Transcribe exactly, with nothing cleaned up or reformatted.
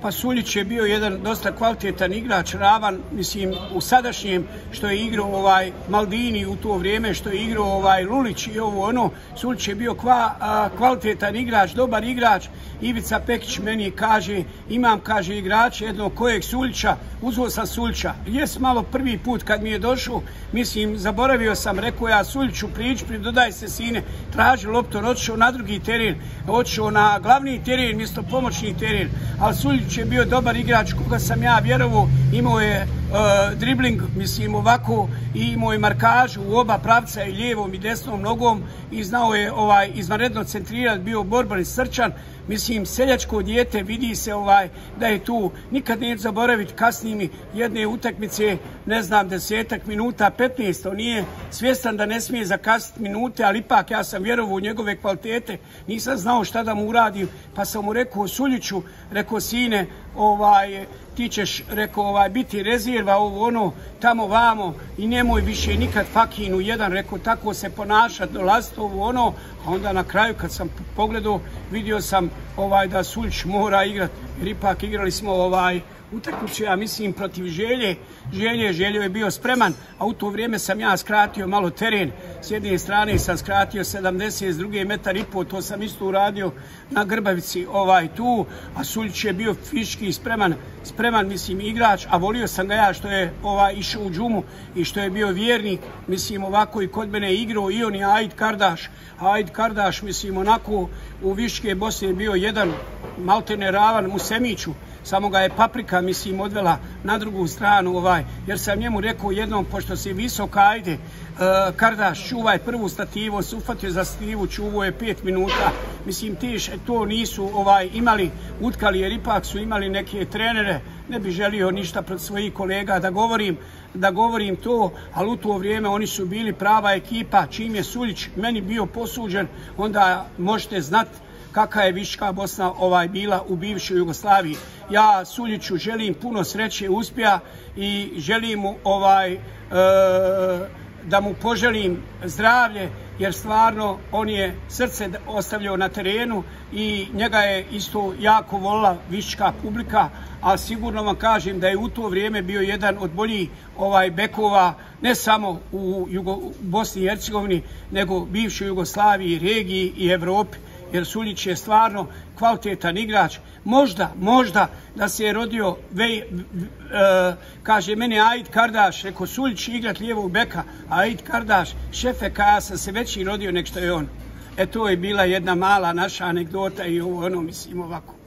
Pa Suljić je bio jedan dosta kvalitetan igrač, ravan, mislim, u sadašnjem što je igrao ovaj Maldini u to vrijeme, što je igrao ovaj Lulić i ovo ono. Suljić je bio kva, a, kvalitetan igrač, dobar igrač. Ivica Pekić meni kaže, imam, kaže, igrač jednog kojeg Suljića, uzeo sam Suljića. Jes malo prvi put kad mi je došao, mislim, zaboravio sam, rekao ja Suljiću priđi, pridodaj se sine, traži loptu, otišao na drugi teren, otišao na glavni teren, mjesto pomoćni teren, ali Suljić je bio dobar igrač koga sam ja vjerovao, imao je uh, dribling, mislim ovako, i imao je markažu u oba pravca i lijevom i desnom nogom i znao je ovaj izvanredno centrirati, bio borban i srčan. Mislim, seljačko dijete, vidi se ovaj da je tu, nikad neće zaboraviti kasnije mi jedne utakmice, ne znam, desetak minuta, petnaest, on nije svjestan da ne smije zakasniti minute, ali ipak ja sam vjerovao u njegove kvalitete, nisam znao šta da mu uradim, pa sam mu rekao Suljiću, rekao sine, ovaj, ti ćeš, rekao, ovaj, biti rezerva, ovo ono, tamo vamo i nemoj više nikad Fakinu jedan, rekao, tako se ponašati, dolaziti ovo ono, a onda na kraju kad sam pogledao, vidio sam ovaj da Suljić mora igrati, jer ipak igrali smo ovaj utakmicu, ja mislim, protiv Želje. Želje, Želje je bio spreman, a u to vrijeme sam ja skratio malo teren. S jedne strane sam skratio sedamdeset, s druge metar i pol, to sam isto uradio na Grbavici ovaj tu, a Suljić je bio fizički spreman, spreman, mislim, igrač, a volio sam ga ja što je ovaj išao u džumu i što je bio vjernik, mislim, ovako i kod mene igrao i on i Aid Kardaš. Aid Kardaš, mislim, onako u Viške Bosne je bio jedan maltene ravan u Semiću, samo ga je Paprika, mislim, odvela na drugu stranu, ovaj, jer sam njemu rekao jednom, pošto si visok, ajde, uh, Kardaš, čuvaj prvu stativu, se ufatio za stativu, čuvao je pet minuta, mislim, tiš, to nisu ovaj imali, utkali, jer ipak su imali neke trenere, ne bi želio ništa pred svojih kolega da govorim, da govorim to, ali u to vrijeme oni su bili prava ekipa, čim je Suljić meni bio posuđen, onda možete znati kakva je Viška Bosna ovaj bila u bivšoj Jugoslaviji. Ja Suljiću želim puno sreće, uspjeha i želim mu ovaj e, da mu poželim zdravlje, jer stvarno on je srce ostavljao na terenu i njega je isto jako volila viška publika, a sigurno vam kažem da je u to vrijeme bio jedan od boljih ovaj bekova ne samo u, Jugo, u Bosni i Hercegovini, nego u bivšoj Jugoslaviji, regiji i Evropi. Jer Suljić je stvarno kvalitetan igrač. Možda, možda da se je rodio, vej, v, v, e, kaže meni Aid Kardaš, rekao Suljić igrat lijevog beka, Aid Kardaš, šefe, ka ja sam se već i rodio nek što je on. E to je bila jedna mala naša anegdota i ovo ono, mislim, ovako.